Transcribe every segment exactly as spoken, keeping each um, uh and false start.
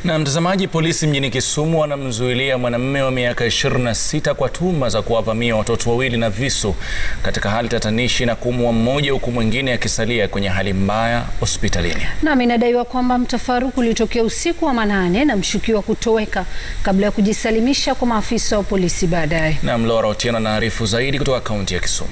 Na mtazamaji, polisi mjini Kisumu wanamzuilia mwanamume wa miaka ishirini na sita kwa tuhuma za kuwavamia watoto wawili na visu katika hali tatanishi na kumuua mmoja huku mwingine akisalia kwenye hali mbaya hospitalini. Na inadaiwa kwamba mtafaruku ulitokea usiku wa manane na mshukiwa kutoweka kabla ya kujisalimisha kwa maafisa wa polisi baadaye. Na Mlora Otieno anaarifu zaidi kutoka kaunti ya Kisumu.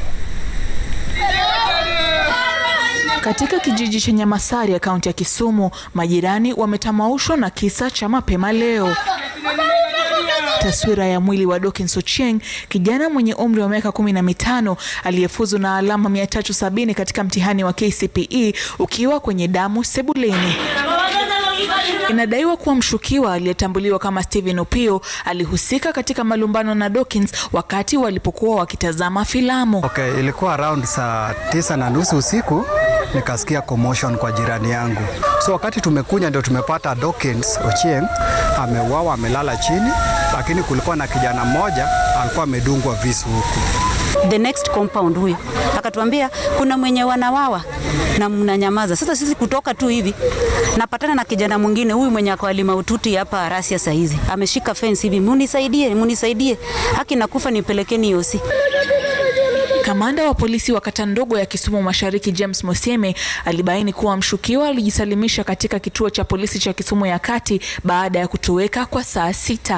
Katika kijiji cha Nyamasaria, kaunti ya Kisumu, majirani wametamaushwa na kisa cha mapema leo. Taswira ya mwili wa Dawkins Ochieng, kijana mwenye umri wa miaka kumi na mitano aliyefuzu na alama mia tatu sabini katika mtihani wa K C P E ukiwa kwenye damu sebuleni. Inadaiwa kuwa mshukiwa aliyetambuliwa kama Steven Opio alihusika katika malumbano na Dawkins wakati walipokuwa wakitazama filamu. Okay, ilikuwa around saa tisa na nusu usiku, nikasikia commotion kwa jirani yangu. So wakati tumekuja ndio tumepata Dawkins Ochieng ameuawa, amelala chini, lakini kulikuwa na kijana mmoja alikuwa amedungwa visu huku. The next compound huyo akatuambia kuna mwenye wanawawa na mnanyamaza. Sasa sisi kutoka tu hivi napatana na kijana mwingine, huyu mwenye akwali maututi hapa Arasia saa hizi ameshika fence hivi, munisaidie munisaidie, haki nakufa nipelekeni yosi. Kamanda wa polisi wa kata ndogo ya Kisumu Mashariki James Moseme alibaini kuwa mshukiwa alijisalimisha katika kituo cha polisi cha Kisumu ya Kati baada ya kutoweka kwa saa sita.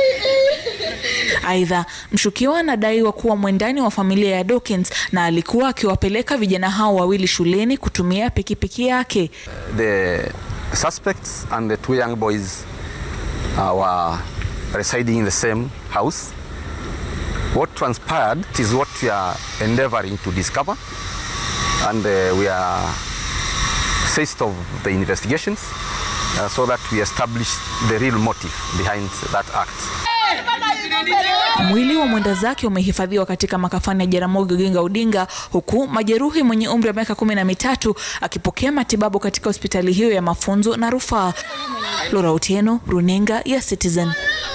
Aidha, mshukiwa anadaiwa kuwa mwendani wa familia ya Dawkins na alikuwa akiwapeleka vijana hao wawili shuleni kutumia pikipiki yake. The suspects and the two young boys uh, were residing in the same house. What transpired is what we are endeavoring to discover, and uh, we are seized of the investigations uh, so that we establish the real motive behind that act. Mwili wa mwenda zake umehifadhiwa katika makafani ya Jaramogi Oginga Odinga, huku majeruhi mwenye umri wa miaka kumi na mitatu akipokea matibabu katika hospitali hiyo ya mafunzo na rufaa. Lora Otieno, runinga ya Citizen.